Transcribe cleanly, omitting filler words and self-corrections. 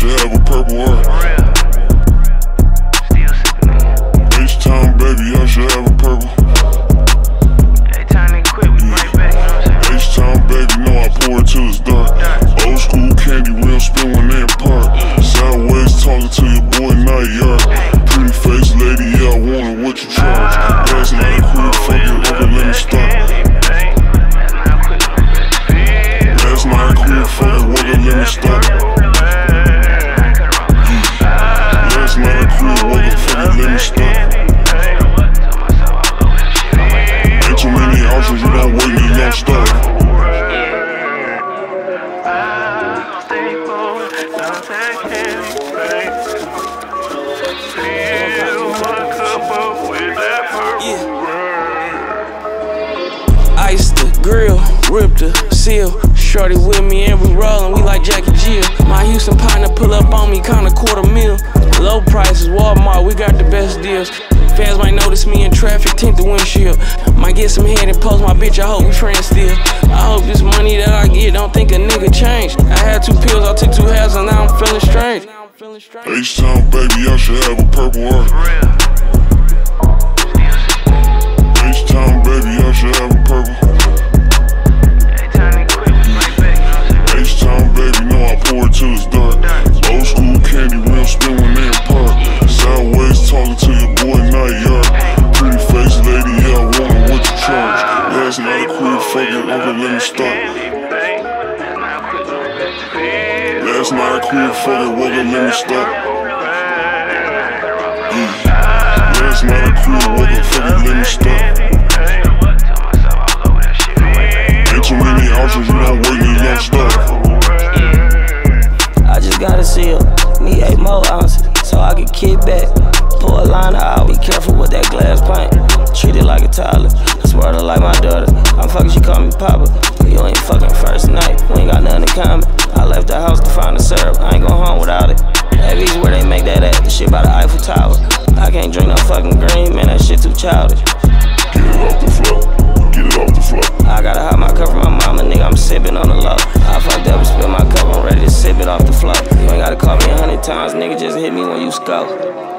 should have a purple heart. H-Town baby, I should have a purple. H-Town baby, know I pour it till it's dark. Old school candy, real spin when they apart. Sideways talking to your boy, not yard. Pretty face lady, yeah, I want it, what you charge? Last night I quit, fuck it, okay, let me stop. Last night I quit, fuck it, okay, let me stop. Last night I quit, okay, fuck it, let me stop. Ain't too many options, you don't wait, you don't stop. Ice the grill, rip the seal. Shorty with me and we rollin', we like Jackie Jill. My Houston partner pull up on me, kinda $250,000. Low prices, Walmart, we got the best deals. Fans might notice me in traffic, tint the windshield. Might get some head and post my bitch, I hope we friends still. I hope this money that I get don't think a nigga changed. I had 2 pills, I took 2 halves and now I'm feeling strange. H-Town baby, I should have a purple heart. H-Town baby, I should have a purple. H-Town baby, know I pour it till it's dark. Old school candy, real spin when they apart. Sideways talking to your boy, not yard. Pretty face lady, yeah, I want it, what you charge? Last night I quit, fuck it, okay, let me stop. Last night I quit, fuck it, okay, let me stop. Last night I quit, okay, fuck it, let me stop. Ain't too many options, you don't wait, you don't stop. I just gotta seal me 8 more ounces so I can kick back. Pour a line out, be careful with that glass pint. Treat it like a toddler, spoil her like my daughter. I'm fucking, she call me Papa. You ain't fucking first night, we ain't got nothing in common. I left the house to find the syrup, I ain't going home without it. That Veeze where they make that at, the shit by the Eiffel Tower. I can't drink no fucking green, man, that shit too childish. Get it off the floor, get it off the floor. I gotta hide my cup from my mama, nigga, I'm sipping on the low. I fucked up and spilled my cup, I'm ready to sip it off the floor. You ain't gotta call me 100 times, nigga, just hit me when you scope.